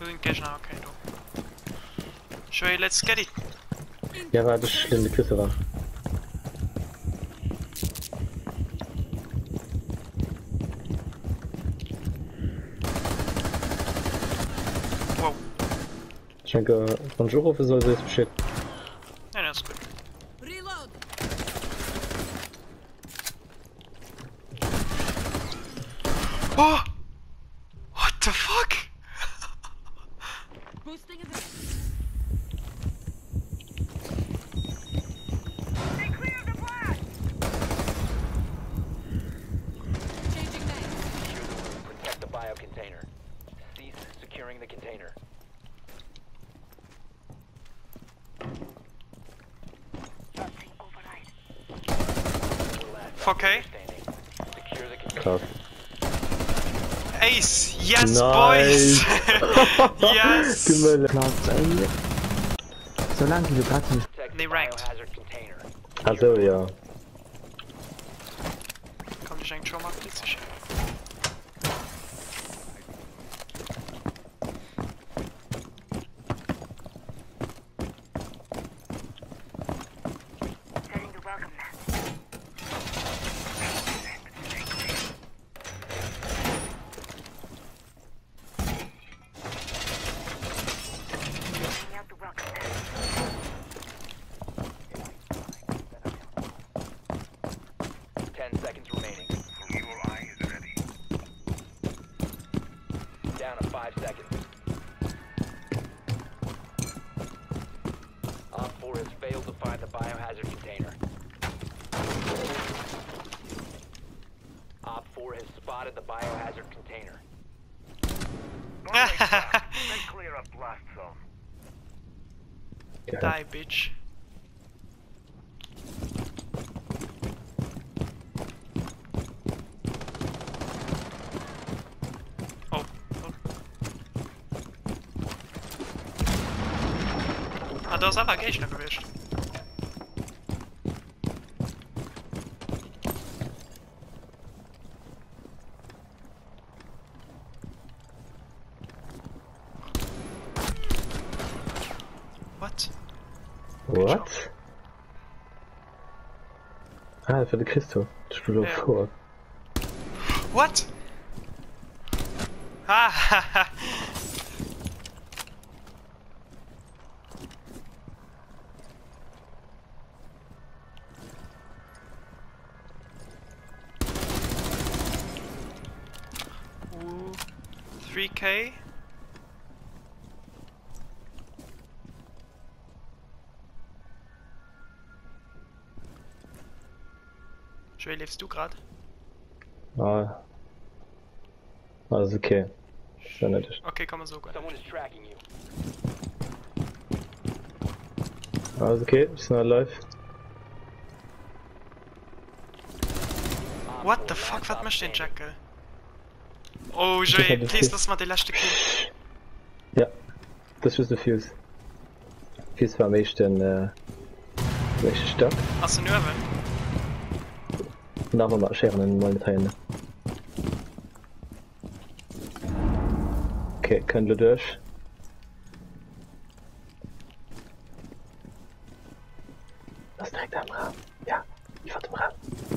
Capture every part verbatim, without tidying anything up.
sind gleich nach, okay, du. Sure, let's get it. Ja, warte, ich in die Küste war. Wow. Ich denke, von Juro für soll es shit. Ja, das ist gut. Reload. Oh! What the fuck? Boosting it. They cleared the blast! Changing names. Protect the bio container. Cease securing the container. Something override. Okay. Secure the container. Krass. Ace! Yes, Nice. boys! Yes! Gümmel. Solange du gerade nicht. Protect They the ranked. biohazard container. Also, ja. Komm, ich eigentlich schon mal blitzig. Setting the welcome mat. Setting out the welcome mat. Ten seconds remaining. Evil eye is ready. Down to five seconds. Op four has failed to find the biohazard container. Op four has spotted the biohazard container. Stay clear of blast zone. Geil. Die, bitch. Oh. oh. Ah, da ist aber Gegner gewischt. What? What? Ah, für die Kiste. Ich bin Ja. vor. What? Ha! Ooh, three K. Joey, lebst du gerade? Ah. Also okay. Ist ja nett. Okay, komm mal so gut. Someone is tracking you. Also okay, ist noch alive. Op What four, the fuck, last was op machst du denn, standing. Jackal? Oh, Ich Joey, hab das please Kill. lass mal den letzten Kill. Ja. Das ist der Fuse. Fuse war am ehesten, äh, recht stark. Hast du Nerven? Nachher mal scheren in meine Teile. Okay, können wir durch. Das ist direkt am Rahmen. Ja, ich warte im Rahmen.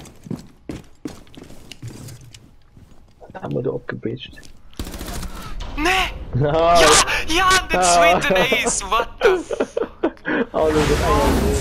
Da haben wir da abgebeacht. Nee! No. Ja! Ja, den zweiten Ace! What the fuck? Oh, das ist